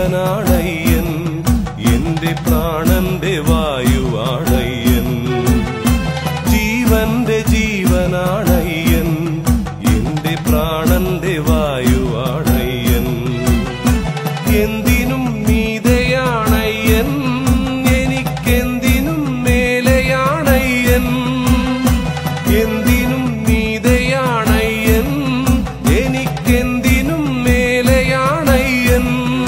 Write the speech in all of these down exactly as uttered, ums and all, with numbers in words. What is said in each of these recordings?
ജീവനാണയ്യൻ എന്റെ പ്രാണന്റെ വായുവാണയ്യൻ ജീവന്റെ ജീവനാണയ്യൻ എന്റെ പ്രാണന്റെ വായുവാണയ്യൻ എന്തിനും മീതെയാണയ്യൻ എനിക്കെന്തിനും മേലെയാണയ്യൻ എന്തിനും മീതെയാണയ്യൻ എനിക്കെന്തിനും മേലെയാണയ്യൻ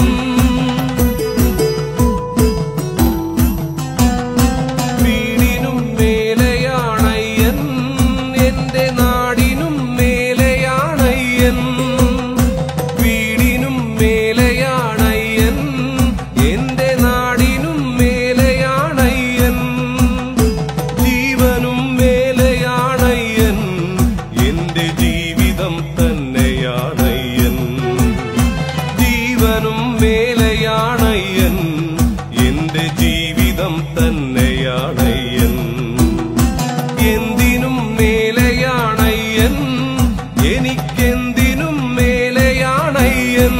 വീടിനും മേലെയാണയ്യൻ എന്റെ നാടിനും മേലെയാണയ്യൻ വീടിനും മേലെയാണയ്യൻ എന്റെ നാടിനും മേലെയാണയ്യൻ ജീവനും മേലെയാണയ്യൻ എന്റെ ജീവിതം തന്നെയാണയ്യൻ ജീവനും മേലെയാണയ്യൻ എന്റെ ജീവിതം തന്നെയാണയ്യൻ എന്തിനും മേലെയാണയ്യൻ എനിക്കെന്തിനും മേലെയാണയ്യൻ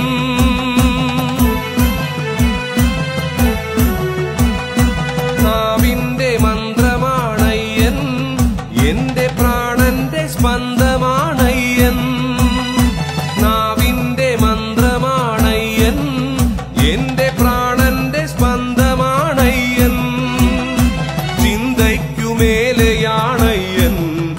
നാവിന്റെ മന്ത്രമാണയ്യൻ എന്റെ പ്രാണന്റെ സ്പന്ദമാണയ്യൻ നാവിന്റെ മന്ത്രമാണയ്യൻ എന്റെ പ്രാണന്റെ സ്പന്ദമാണയ്യൻ ചിന്തയ്ക്കുമേലെയാണയ്യൻ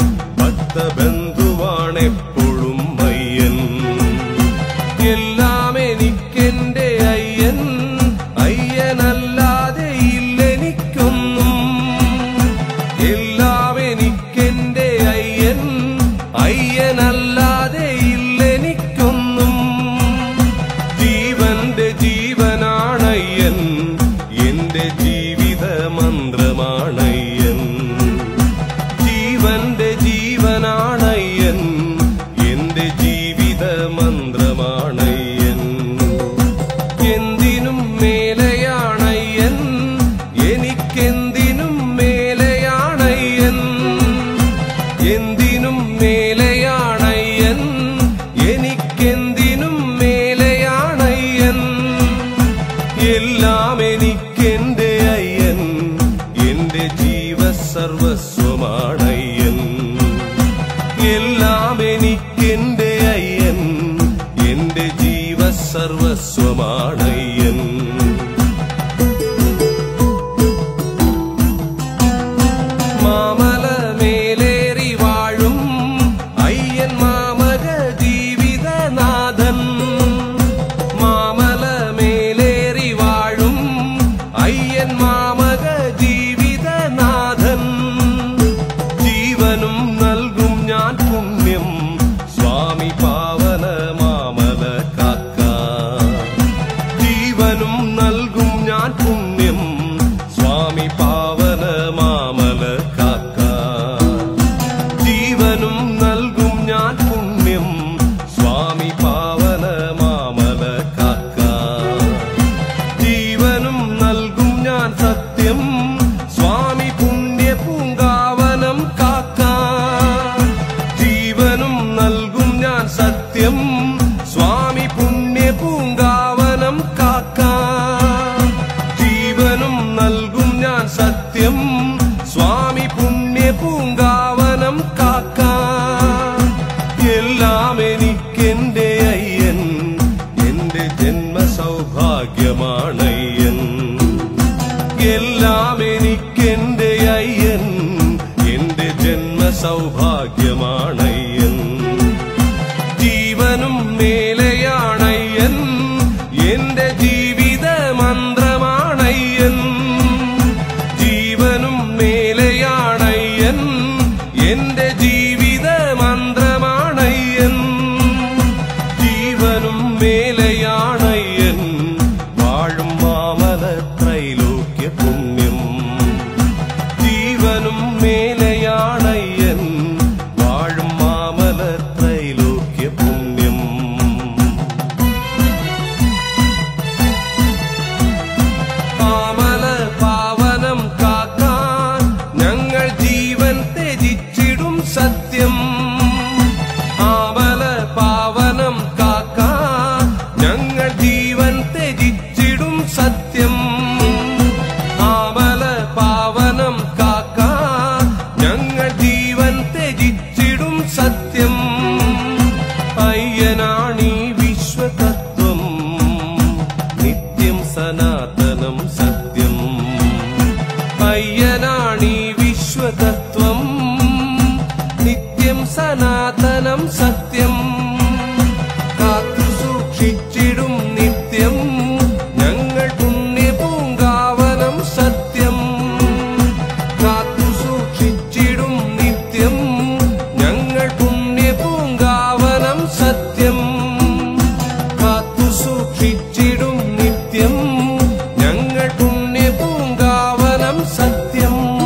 ഭക്തബന്ധുവാണെപ്പോഴും അയ്യൻ എല്ലാം എനിക്കെന്റെ അയ്യൻ അയ്യനല്ലാതെ ഇല്ലെനിക്കൊന്നും എല്ലാം എനിക്കെന്റെ അയ്യൻ അയ്യനല്ലാതെ ഇല്ലെനിക്കൊന്നും ജീവന്റെ ജീവനാണയ്യൻ എന്റെ ജീവിത മന്ത്രമാണയ്യൻ ജീവന്റെ ജീവനാണയ്യൻ എന്റെ ജീവിത മന്ത്രമാണയ്യൻ എന്തിനും മേലെയാണയ്യൻ എനിക്കെന്തിനും മേലെയാണയ്യൻ എന്തിനും മേലെയാണയ്യൻ എനിക്കെന്തിനും മേലെയാണയ്യൻ എല്ലാം എനിക്കെന്റെ അയ്യൻ എന്റെ ജീവസർവസ്വമാണയ്യൻ എല്ലാം എനിക്കെന്റെ അയ്യൻ എന്റെ ജീവസർവസ്വമാണയ്യൻ മാമല മേലേറി വാഴും അയ്യൻ മാമക ജീവിതനാഥൻ മാമല മേലേറി വാഴും അയ്യൻ മാമക ജീവിതനാഥൻ ജീവനും നൽകും ഞാൻ പുണ്യം സ്വാമി പാവന മാമല കാക്ക ജീവനും നൽകും ഞാൻ പുണ്യം സ്വാമി പാവന മാമല കാക്ക ജീവനും നൽകും ഞാൻ പുണ്യം സ്വാമി പാവന മാമല കാക്ക ജീവനും നൽകും ഞാൻ സത്യം സ്വാമി പുണ്യ പൂങ്കാവനം കാക്ക ജീവനും നൽകും ഞാൻ സത്യം സ്വാമി പുണ്യ പൂങ്കാവനം കാക്ക ജീവനും നൽകും ഞാൻ സത്യം സ്വാമി പുണ്യ പൂങ്കാവനം കാക്ക എല്ലാം എനിക്കെന്റെ അയ്യൻ എന്റെ ജന്മ സൗഭാഗ്യമാണയ്യൻ എല്ലാം എനിക്കെന്റെ അയ്യൻ എന്റെ ജന്മ സൗഭാഗ്യമാണയ്യൻ ജീവനും മേലെയാണയ്യൻ എന്റെ ജീവിത മന്ത്രമാണയ്യൻ ജീവനും മേലെയാണയ്യൻ എന്റെ ജീവിത മന്ത്രമാണയ്യൻ ജീവനും മേലെയാണയ്യൻ വാഴും മാമല ത്രൈലോക്യ പുണ്യം ജീവനും മേലെയാണയ്യൻ വാഴും മാമല ത്രൈലോക്യ പുണ്യം സത്യം